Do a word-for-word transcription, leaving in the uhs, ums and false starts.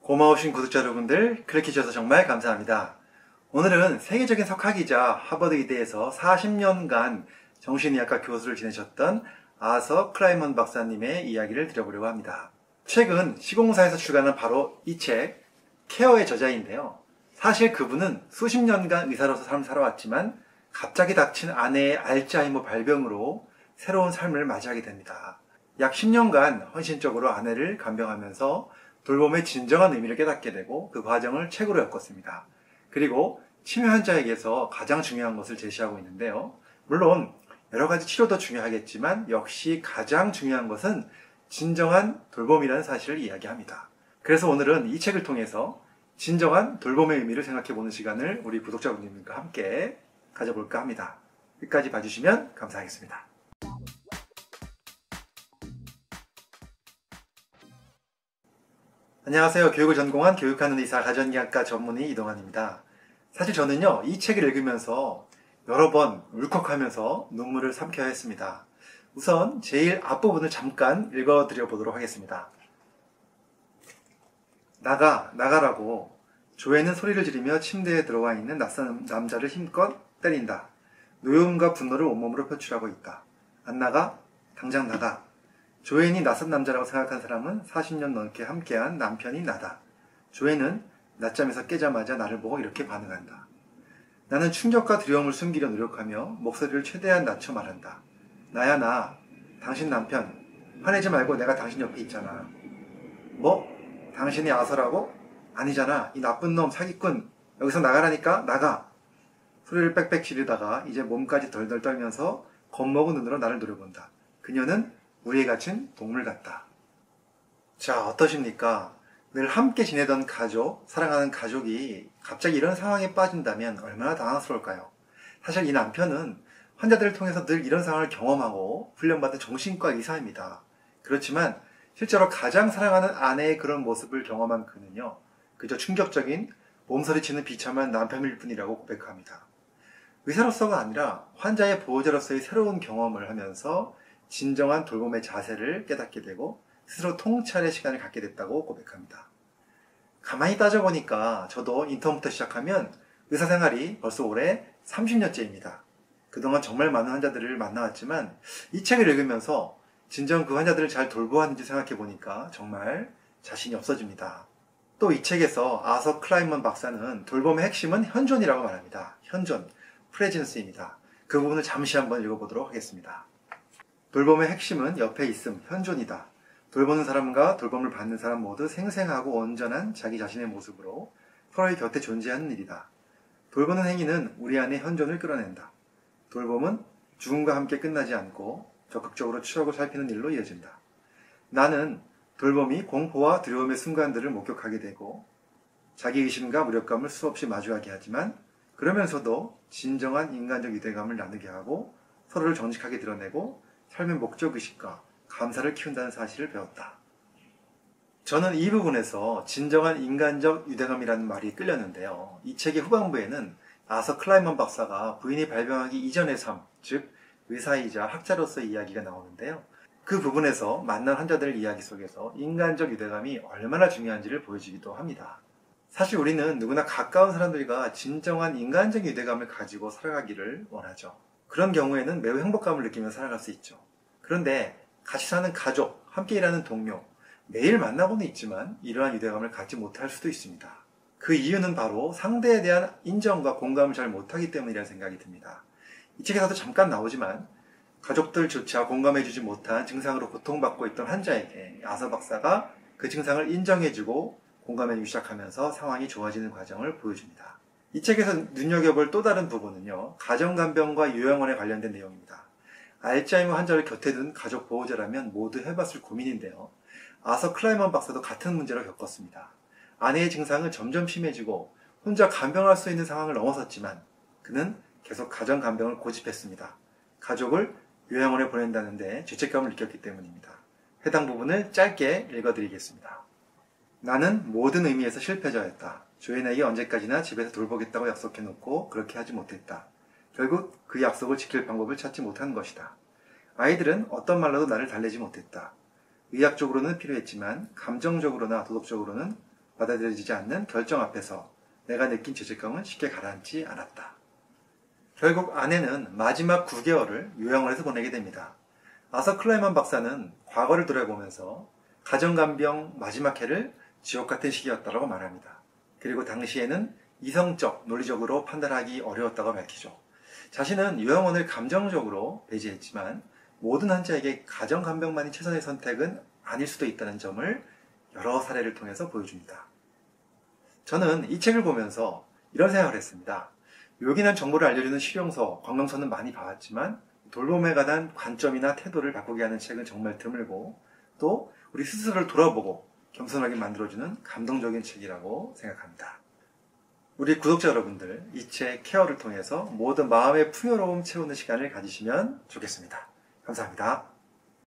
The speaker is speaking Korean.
고마우신 구독자 여러분들 클릭해주셔서 정말 감사합니다. 오늘은 세계적인 석학이자 하버드 의대에서 사십 년간 정신의학과 교수를 지내셨던 아서 클라이먼 박사님의 이야기를 드려보려고 합니다. 최근 시공사에서 출간한 바로 이 책 케어의 저자인데요. 사실 그분은 수십 년간 의사로서 삶을 살아왔지만 갑자기 닥친 아내의 알츠하이머 발병으로 새로운 삶을 맞이하게 됩니다. 약 십 년간 헌신적으로 아내를 간병하면서 돌봄의 진정한 의미를 깨닫게 되고 그 과정을 책으로 엮었습니다. 그리고 치매 환자에게서 가장 중요한 것을 제시하고 있는데요. 물론 여러 가지 치료도 중요하겠지만 역시 가장 중요한 것은 진정한 돌봄이라는 사실을 이야기합니다. 그래서 오늘은 이 책을 통해서 진정한 돌봄의 의미를 생각해보는 시간을 우리 구독자분들과 함께 가져볼까 합니다. 끝까지 봐주시면 감사하겠습니다. 안녕하세요. 교육을 전공한 교육하는 의사 가정의학과 전문의 이동환입니다. 사실 저는요, 이 책을 읽으면서 여러 번 울컥하면서 눈물을 삼켜야 했습니다. 우선 제일 앞부분을 잠깐 읽어드려 보도록 하겠습니다. 나가, 나가라고 조에는 소리를 지르며 침대에 들어와 있는 낯선 남자를 힘껏 때린다. 노여움과 분노를 온몸으로 표출하고 있다. 안 나가? 당장 나가. 조앤이 낯선 남자라고 생각한 사람은 사십 년 넘게 함께한 남편이 나다. 조앤은 낮잠에서 깨자마자 나를 보고 이렇게 반응한다. 나는 충격과 두려움을 숨기려 노력하며 목소리를 최대한 낮춰 말한다. 나야 나. 당신 남편. 화내지 말고 내가 당신 옆에 있잖아. 뭐? 당신이 아서라고? 아니잖아. 이 나쁜 놈 사기꾼. 여기서 나가라니까? 나가. 소리를 빽빽 지르다가 이제 몸까지 덜덜 떨면서 겁먹은 눈으로 나를 노려본다. 그녀는 우리에 갇힌 동물 같다. 자, 어떠십니까? 늘 함께 지내던 가족, 사랑하는 가족이 갑자기 이런 상황에 빠진다면 얼마나 당황스러울까요? 사실 이 남편은 환자들을 통해서 늘 이런 상황을 경험하고 훈련받은 정신과 의사입니다. 그렇지만 실제로 가장 사랑하는 아내의 그런 모습을 경험한 그는요, 그저 충격적인 몸서리치는 비참한 남편일 뿐이라고 고백합니다. 의사로서가 아니라 환자의 보호자로서의 새로운 경험을 하면서 진정한 돌봄의 자세를 깨닫게 되고 스스로 통찰의 시간을 갖게 됐다고 고백합니다. 가만히 따져보니까 저도 인턴부터 시작하면 의사생활이 벌써 올해 삼십 년째입니다. 그동안 정말 많은 환자들을 만나왔지만 이 책을 읽으면서 진정 그 환자들을 잘 돌보았는지 생각해보니까 정말 자신이 없어집니다. 또 이 책에서 아서 클라이먼 박사는 돌봄의 핵심은 현존이라고 말합니다. 현존, 프레젠스입니다. 그 부분을 잠시 한번 읽어보도록 하겠습니다. 돌봄의 핵심은 옆에 있음, 현존이다. 돌보는 사람과 돌봄을 받는 사람 모두 생생하고 온전한 자기 자신의 모습으로 서로의 곁에 존재하는 일이다. 돌보는 행위는 우리 안에 현존을 끌어낸다. 돌봄은 죽음과 함께 끝나지 않고 적극적으로 추억을 살피는 일로 이어진다. 나는 돌봄이 공포와 두려움의 순간들을 목격하게 되고 자기의심과 무력감을 수없이 마주하게 하지만 그러면서도 진정한 인간적 유대감을 나누게 하고 서로를 정직하게 드러내고 삶의 목적의식과 감사를 키운다는 사실을 배웠다. 저는 이 부분에서 진정한 인간적 유대감이라는 말이 끌렸는데요. 이 책의 후반부에는 아서 클라이먼 박사가 부인이 발병하기 이전의 삶, 즉 의사이자 학자로서의 이야기가 나오는데요. 그 부분에서 만난 환자들 이야기 속에서 인간적 유대감이 얼마나 중요한지를 보여주기도 합니다. 사실 우리는 누구나 가까운 사람들과 진정한 인간적 유대감을 가지고 살아가기를 원하죠. 그런 경우에는 매우 행복감을 느끼며 살아갈 수 있죠. 그런데 같이 사는 가족, 함께 일하는 동료, 매일 만나고는 있지만 이러한 유대감을 갖지 못할 수도 있습니다. 그 이유는 바로 상대에 대한 인정과 공감을 잘 못하기 때문이라는 생각이 듭니다. 이 책에서도 잠깐 나오지만 가족들조차 공감해주지 못한 증상으로 고통받고 있던 환자에게 아서 박사가 그 증상을 인정해주고 공감해주기 시작하면서 상황이 좋아지는 과정을 보여줍니다. 이 책에서 눈여겨볼 또 다른 부분은요, 가정간병과 요양원에 관련된 내용입니다. 알츠하이머 환자를 곁에 둔 가족 보호자라면 모두 해봤을 고민인데요. 아서 클라이먼 박사도 같은 문제를 겪었습니다. 아내의 증상은 점점 심해지고 혼자 간병할 수 있는 상황을 넘어섰지만 그는 계속 가정간병을 고집했습니다. 가족을 요양원에 보낸다는데 죄책감을 느꼈기 때문입니다. 해당 부분을 짧게 읽어드리겠습니다. 나는 모든 의미에서 실패자였다. 조앤에게 언제까지나 집에서 돌보겠다고 약속해놓고 그렇게 하지 못했다. 결국 그 약속을 지킬 방법을 찾지 못한 것이다. 아이들은 어떤 말로도 나를 달래지 못했다. 의학적으로는 필요했지만 감정적으로나 도덕적으로는 받아들여지지 않는 결정 앞에서 내가 느낀 죄책감은 쉽게 가라앉지 않았다. 결국 아내는 마지막 구 개월을 요양을 해서 보내게 됩니다. 아서 클라이만 박사는 과거를 돌아보면서 가정간병 마지막 해를 지옥 같은 시기였다고 말합니다. 그리고 당시에는 이성적, 논리적으로 판단하기 어려웠다고 밝히죠. 자신은 요양원을 감정적으로 배제했지만 모든 환자에게 가정간병만이 최선의 선택은 아닐 수도 있다는 점을 여러 사례를 통해서 보여줍니다. 저는 이 책을 보면서 이런 생각을 했습니다. 요긴한 정보를 알려주는 실용서, 관광서는 많이 봐왔지만 돌봄에 관한 관점이나 태도를 바꾸게 하는 책은 정말 드물고 또 우리 스스로를 돌아보고 겸손하게 만들어주는 감동적인 책이라고 생각합니다. 우리 구독자 여러분들, 이 책 케어를 통해서 모든 마음의 풍요로움 채우는 시간을 가지시면 좋겠습니다. 감사합니다.